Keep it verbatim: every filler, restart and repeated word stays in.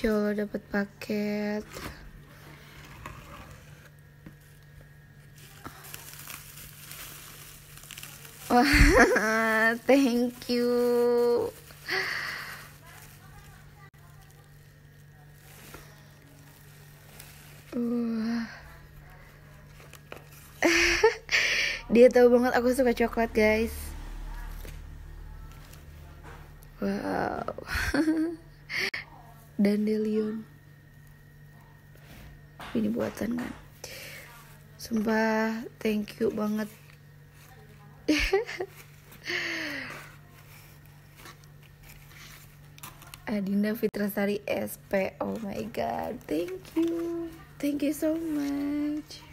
Masya Allah dapat paket. Wah, thank you. Uh. Dia tahu banget aku suka coklat, guys. Wow. Dandelion. Ini buatan kan. Sumpah, thank you banget. Adinda Fitrasari S P. Oh my god, thank you. Thank you so much.